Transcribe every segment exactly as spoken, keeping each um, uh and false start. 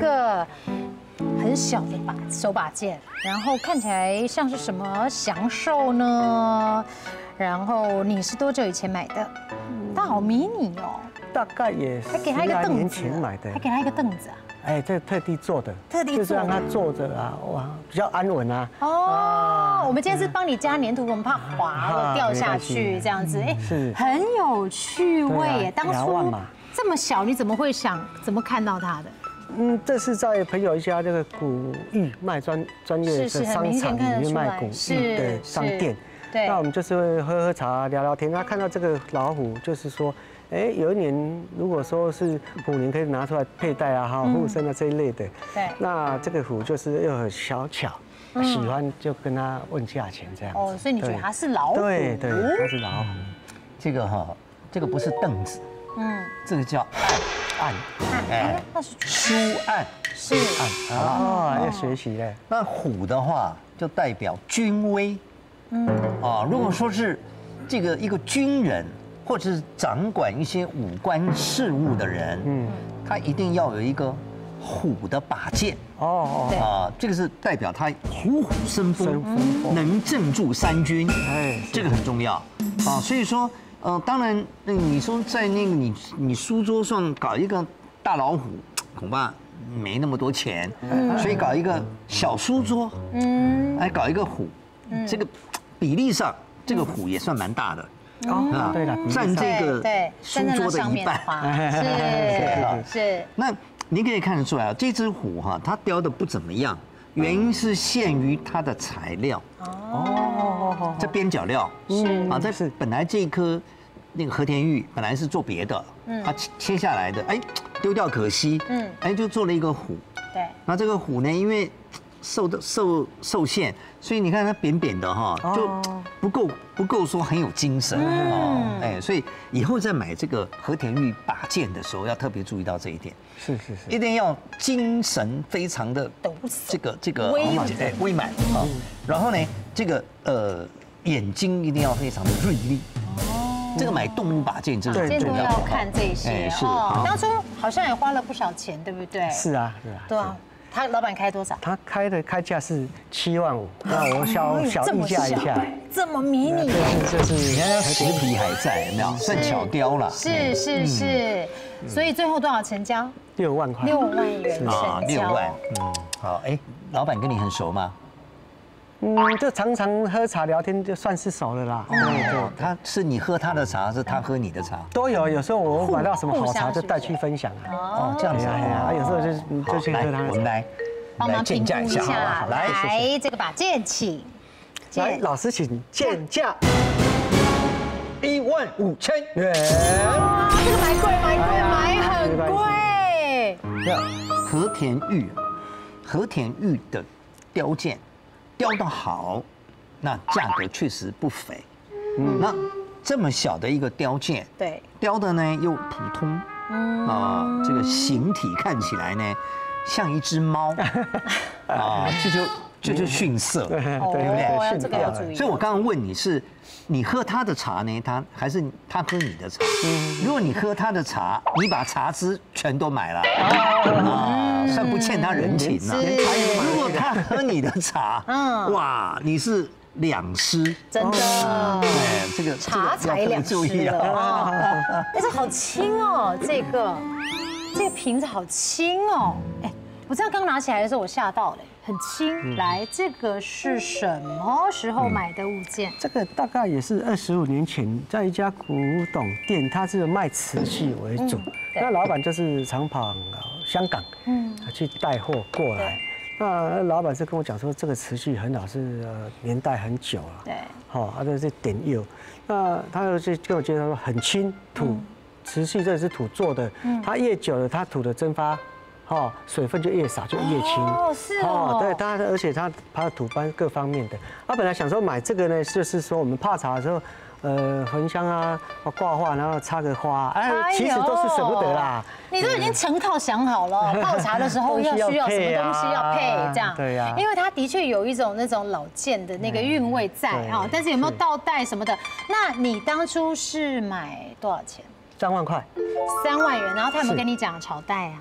个很小的把手把件，然后看起来像是什么祥寿呢？然后你是多久以前买的？它好迷你哦， 大概也还给他一个凳年子， 前买的， 还给他一个凳子啊。 哎，这特地做的， 特地做的就是让他坐着啊，哇，比较安稳啊。 哦，我们今天是帮你加粘土，我们怕滑了掉下去这样子，哎， 是很有趣味耶。当初这么小，你怎么会想怎么看到它的？ 嗯，这是在朋友一家这个古玉卖专专业的商场里面卖古玉的商店。对，那我们就是会喝喝茶、聊聊天。他看到这个老虎，就是说，哎，有一年如果说是虎年，可以拿出来佩戴啊，哈，护身啊这一类的。对，那这个虎就是又很小巧，喜欢就跟他问价钱这样。 哦，所以你觉得它是老虎？ 对对，它是老虎。 这个哈，这个不是凳子，嗯，这个叫案案， 哎，那是书案， 是案哦，要学习嘞。 那虎的话就代表军威。嗯啊，如果说是这个一个军人，或者是掌管一些武官事务的人，嗯，他一定要有一个虎的把剑。哦哦啊，这个是代表他虎虎生风，能镇住三军。哎，这个很重要啊。所以说，呃，当然，那你说在那个你你书桌上搞一个大老虎，恐怕没那么多钱，所以搞一个小书桌，嗯，来搞一个虎，这个。比例上，这个虎也算蛮大的哦。对了， 占这个书桌的一半。 是是。 那您可以看得出来啊，这只虎哈，它雕的不怎么样，原因是限于它的材料。哦。这边角料是啊，这是本来这一颗那个和田玉本来是做别的，它切下来的，哎，丢掉可惜，嗯，哎，就做了一个虎。对。那这个虎呢，因为受的受受限，所以你看它扁扁的哈，就不够不够说很有精神哦，哎，所以以后在买这个和田玉把件的时候，要特别注意到这一点。 是是是， 一定要精神非常的这个这个威满， 哎，威满啊。然后呢，这个呃眼睛一定要非常的锐利。哦，这个买动物把件真的很重要， 要看这些。 是， 当初好像也花了不少钱，对不对？ 是啊是啊。 对啊。他老板开多少？ 他开的开价是七万五，那我小小溢价一下， 这么迷你， 这是你看实体还在，有没有？算巧雕了。 是是是，所以最后多少成交？ 六万块。 六万元成交。 六万，嗯，好，哎，老板跟你很熟吗？ 嗯，就常常喝茶聊天，就算是熟了啦。对对， 他是你喝他的茶，还是他喝你的茶？ 都有，有时候我买到什么好茶就带去分享啊。 哦，这样子啊， 有时候就就去喝他的。 我们来帮忙评估一下， 来来这个把剑请。 来，老师请见价一万五千元。 哇，这个买贵买贵买很贵。 和田玉，和田玉的雕件。雕得好，那价格确实不菲。嗯，那这么小的一个雕件， 对， 雕的呢又普通，嗯啊，这个形体看起来呢像一只猫，啊，这就这就逊色，对不对？这个要注意。 所以我刚刚问你是，你喝他的茶呢，他还是他喝你的茶？如果你喝他的茶，你把茶汁全都买了，啊，算不欠他人情了。如果他喝你的茶，嗯，哇，你是两失， 真的。 对，这个茶才两失啊！但是好轻哦，这个这个瓶子好轻哦，哎，我这样刚拿起来的时候，我吓到了。很轻，来，这个是什么时候买的物件？ 这个大概也是二十五年前，在一家古董店，它是卖瓷器为主，那老板就是常跑香港，嗯，去带货过来。那老板是跟我讲说，这个瓷器很好，是年代很久了，对，好，而且是点釉。那他又去跟我介绍说，很轻，土瓷器这是土做的，它越久了，它土的蒸发。哦，水分就越少，就越轻。 哦，是哦。 对，它而且它它的土斑各方面的。他本来想说买这个呢，就是说我们泡茶的时候，呃，焚香啊，挂画，然后插个花，哎，其实都是舍不得啦。 你都已经成套想好了，泡茶的时候要需要什么东西要配这样。 对呀。 因为它的确有一种那种老件的那个韵味在啊，但是有没有倒带什么的？那你当初是买多少钱？ 三万块。 三万元，然后他有没有跟你讲朝代啊？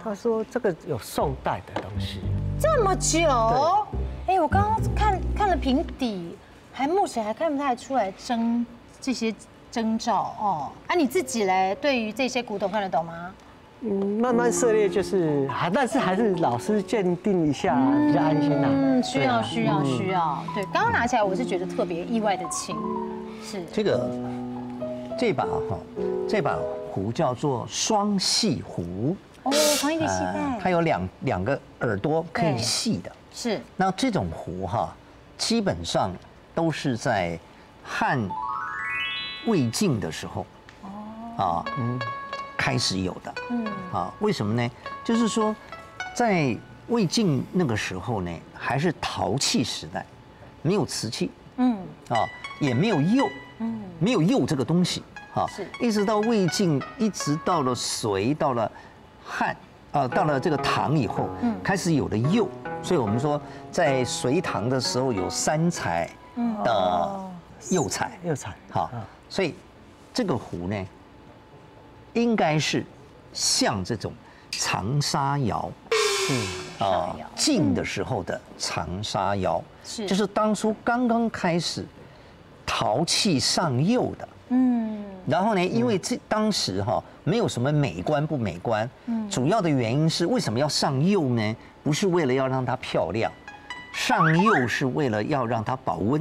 他说这个有宋代的东西， 这么久？哎，我刚刚看看了瓶底，还目前还看不太出来征这些征兆哦。啊，你自己嘞，对于这些古董看得懂吗？ 嗯，慢慢涉猎就是还，但是还是老师鉴定一下比较安心呐。 嗯，需要需要需要。对，刚刚拿起来我是觉得特别意外的轻，是这个这把哈，这把壶叫做双细壶。 哦，同一个系带。 它有两两个耳朵可以细的。 是。 那这种壶哈，基本上都是在汉魏晋的时候，啊，嗯。开始有的，嗯啊，为什么呢？就是说，在魏晋那个时候呢，还是陶器时代，没有瓷器，嗯啊，也没有釉，嗯，没有釉这个东西，啊，是，一直到魏晋，一直到了隋，到了汉，啊，到了这个唐以后，嗯，开始有了釉，所以我们说，在隋唐的时候有三彩的釉彩， 釉彩， 好，所以这个壶呢。应该是像这种长沙窑，嗯啊，晋的时候的长沙窑，是就是当初刚刚开始陶器上釉的，嗯，然后呢，因为这当时哈没有什么美观不美观，嗯，主要的原因是为什么要上釉呢？不是为了要让它漂亮，上釉是为了要让它保温。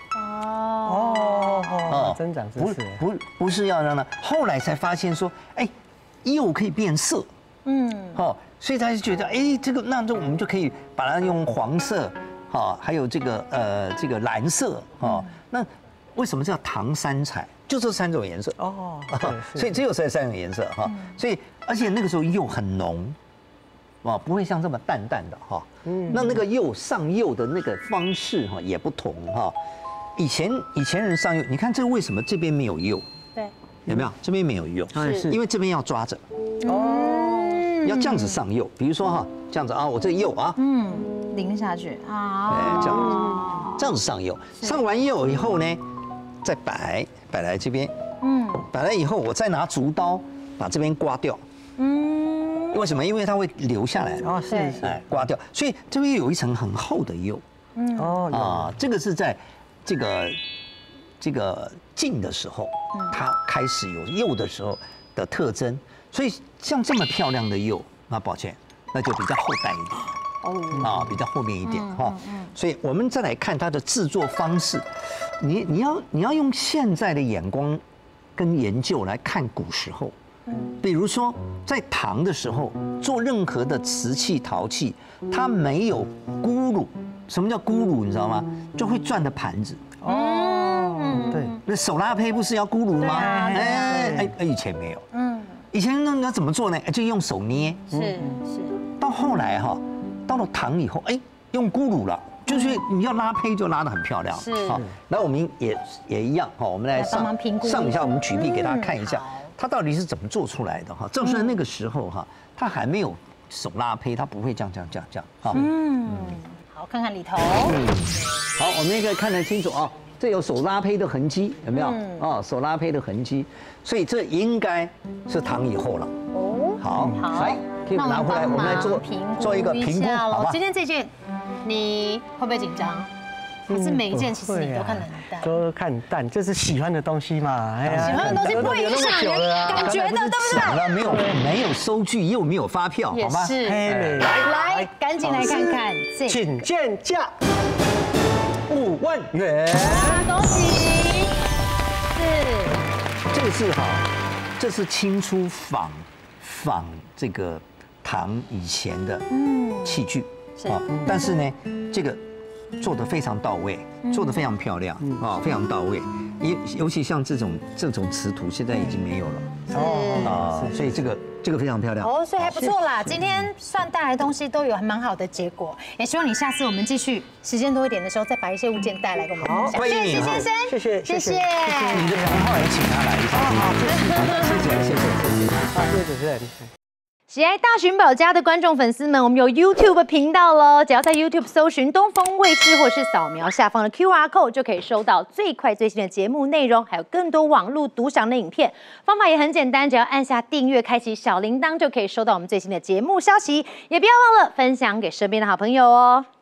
哦哦，增长知识， 不不不是要让它，后来才发现说，哎，釉可以变色，嗯，哦，所以他就觉得，哎，这个那就我们就可以把它用黄色，哈，还有这个呃这个蓝色，哦，那为什么叫唐三彩？就这三种颜色哦，所以只有这三种颜色哈，所以而且那个时候釉很浓，啊，不会像这么淡淡的哈，嗯，那那个釉上釉的那个方式哈也不同哈。以前以前人上釉，你看这为什么这边没有釉？ 对， 有没有？这边没有釉，是因为这边要抓着，哦，要这样子上釉。比如说哈，这样子啊，我这釉啊， 嗯，淋下去啊， 哎，这样子，这样子上釉。上完釉以后呢，再摆摆来这边，嗯，摆来以后，我再拿竹刀把这边刮掉，嗯，为什么？因为它会留下来哦，是是，哎， 刮掉，所以这边有一层很厚的釉，嗯，哦啊，这个是在。这个这个晋的时候，它开始有釉的时候的特征，所以像这么漂亮的釉，那抱歉，那就比较厚淡一点，哦，啊，比较后面一点哈。所以我们再来看它的制作方式，你你要你要用现在的眼光跟研究来看古时候，比如说在唐的时候做任何的瓷器陶器，它没有咕噜。什么叫咕噜？你知道吗？就会转的盘子。哦，对，那手拉胚不是要咕噜吗？哎哎哎，以前没有。嗯，以前那那怎么做呢？就用手捏。是是。到后来哈，到了唐以后，哎，用咕噜了，就是你要拉胚就拉得很漂亮。是。好，那我们也也一样哈，我们来上上一下，我们举例给大家看一下，它到底是怎么做出来的哈。正是那个时候哈，它还没有手拉胚，它不会这样这样这样这样。哈。嗯。 好，看看里头。嗯， 好，我们应该看得清楚啊，这有手拉胚的痕迹，有没有？啊，手拉胚的痕迹，所以这应该是唐以后了。哦，好，来，可以拿回来，我们来做做一个评估，好吧？ 今天这件，你会不会紧张？还是每一件其实你都看得很淡？ 都看淡，就是喜欢的东西嘛。哎呀，喜欢的东西不影响人感觉的，对不对？ 想了没有没有收据又没有发票，好吗？ 是，来来，赶紧来看看这， 请见价五万元。 恭喜！是， 这个是哈，这是清初仿仿这个唐以前的器具啊，但是呢，这个。做得非常到位，做得非常漂亮啊，非常到位。尤尤其像这种这种瓷土，现在已经没有了哦啊，所以这个这个非常漂亮哦，所以还不错啦。今天算带来的东西都有蛮好的结果，也希望你下次我们继续时间多一点的时候，再把一些物件带来给我们分享。 欢迎你， 先生， 谢谢谢谢。 你的同号也请他来一下， 好，谢谢谢谢谢谢，好，谢谢主持人。 喜爱大寻宝家的观众粉丝们，我们有 YouTube 频道喽，只要在 YouTube 搜寻东风卫视，或是扫描下方的 Q R code， 就可以收到最快最新的节目内容，还有更多网络独享的影片。方法也很简单，只要按下订阅，开启小铃铛，就可以收到我们最新的节目消息。也不要忘了分享给身边的好朋友哦。